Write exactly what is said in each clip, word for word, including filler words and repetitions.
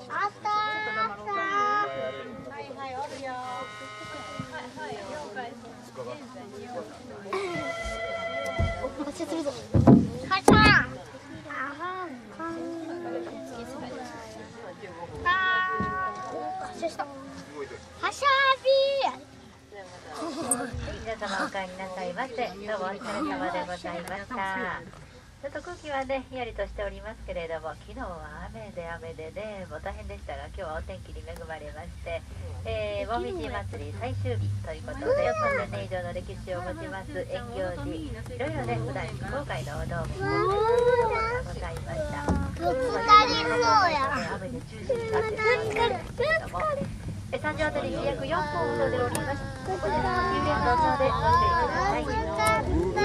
あったはいはいおるよ。はいはい了解。発射するぞ。発射。ああ発射した。発射ビー。 皆様お帰りなさいませ。どうもお疲れ様でございました。ちょっと空気はね、ひんやりとしておりますけれども、昨日は雨で雨でね、もう大変でしたが、今日はお天気に恵まれまして、えー、もみじ祭り最終日ということで、さんぜんねん以上の歴史を持ちます縁行寺、いろいろね、普段非公開のお堂もございました。 ぶつかりそうや。 雨で中止になってしまったんですけれども、え三条あたり約よんぷんほどでおります。ここでの有料の場所でご注意くださ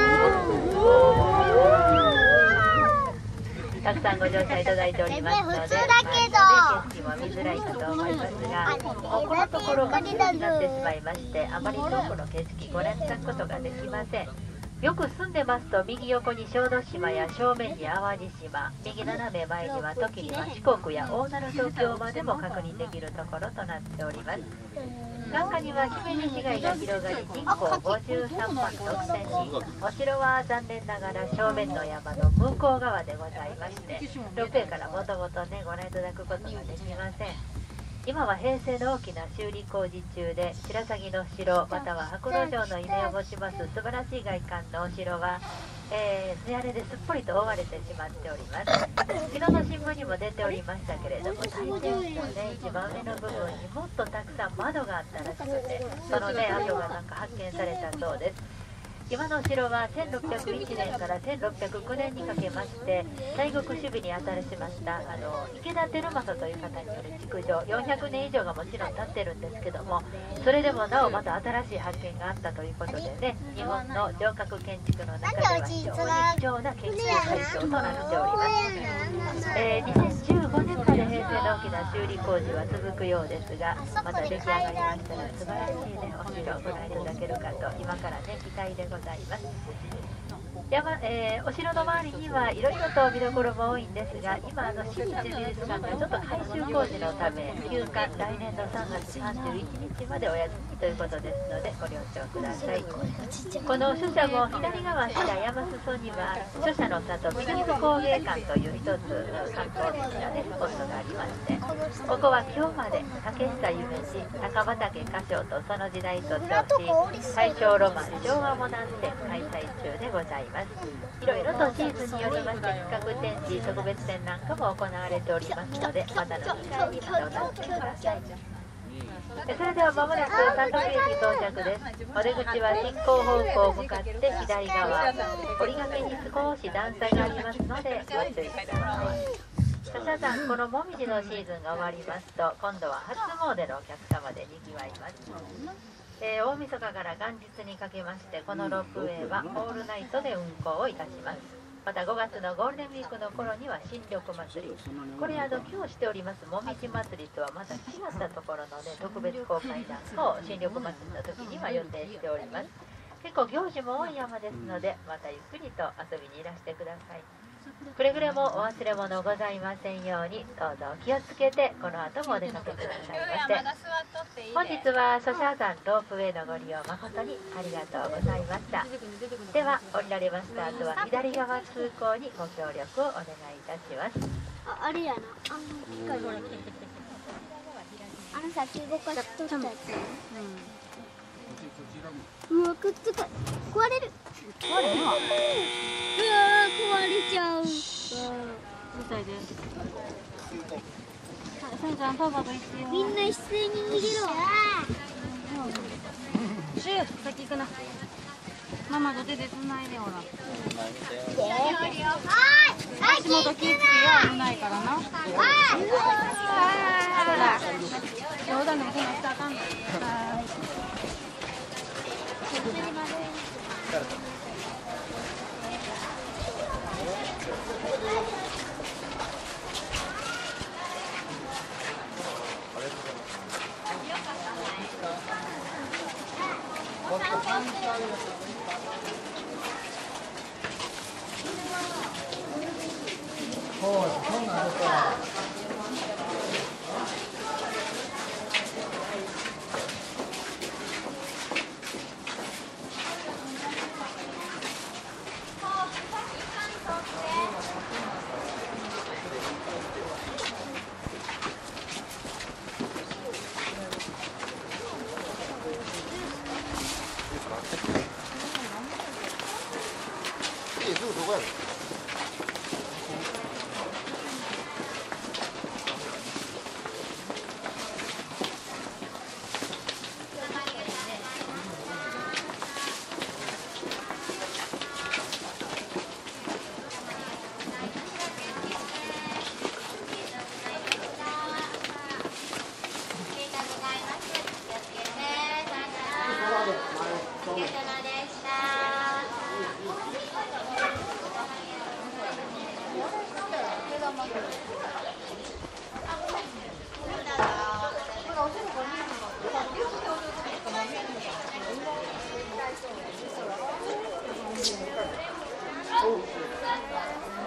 い。たくさんご乗車いただいておりますので、景色も見づらいかと思いますが、もうこのところがになってしまいまして、あまり遠くの景色ご覧いただくことができません。よく住んでますと、右横に小豆島や正面に淡路島、右斜め前には時には四国や大鳴東京までも確認できるところとなっております。眼下には姫路市街が広がり、人口ごじゅうさんまんろくせんにん、お城は残念ながら正面の山の向こう側でございまして、ロープウェイからもともとね、ご覧いただくことができません。今は平成の大きな修理工事中で、白鷺の城または白露城のイメを持ちます素晴らしい外観のお城は、えー、艶れですっぽりと覆われてしまっております。昨日の新聞にも出ておりましたけれども、大天守のね、一番上の部分にもっとたくさん窓があったらしくて、そのね、跡がなんか発見されたそうです。今の城はせんろっぴゃくいちねんからせんろっぴゃくきゅうねんにかけまして西国守備に当たりしましたあの池田輝政という方による築城よんひゃくねん以上がもちろん経ってるんですけども、それでもなおまた新しい発見があったということでね、日本の城郭建築の中では非常に貴重な研究対象となっております。えー、にせんじゅうごねんまで平成の大きな修理工事は続くようですが、また出来上がりましたら素晴らしいねお城をご覧いただけるかと今からね期待でございます。ございます山、えー、お城の周りにはいろいろと見どころも多いんですが、今あの新日美術館がちょっと改修工事のため休館、来年のさんがつさんじゅういちにちまでお休みということですのでご了承ください。この書舎も左側下山裾には書舎の里美術工芸館という一つ観光的な、ね、スポットがありまして、ここは今日まで竹下夢二、高畑歌唱とその時代と称し大正ロマン昭和モダン展開催中でございます。いろいろとシーズンによりまして企画展示、特別展なんかも行われておりますので、またの機会にまたお楽しみください。それではまもなく三陸駅到着です。お出口は進行方向を向かって左側、折り紙に少し段差がありますのでご注意ください。皆さん、このもみじのシーズンが終わりますと、今度は初詣のお客様でにぎわいます。えー、大晦日から元日にかけまして、このロープウェイはオールナイトで運行をいたします。またごがつのゴールデンウィークの頃には新緑祭り、これあの今日しておりますもみじ祭りとはまた違ったところのね特別公開なんかを新緑祭りの時には予定しております。結構行事も多い山ですので、またゆっくりと遊びにいらしてください。くれぐれもお忘れ物ございませんように、どうぞお気をつけてこの後もお出かけくださいませ。本日は諸社山ロープウェイのご利用誠にありがとうございました。では降りられました後は左側通行にご協力をお願いいたします。 あ、あれやな、あの機械ほらあのさっき動かしとったやつ、うん、うわくっつく、壊れる、壊れるわ、うわ壊れちゃう。うるさいです。さんちゃんパパと一緒。みんな一斉に逃げろ。シュー、先行くな。ママと手で繋いでほら。足元気をつけよ、危ないからな。冗談でもそんなしたらあかんの。 そうなんですか。 す。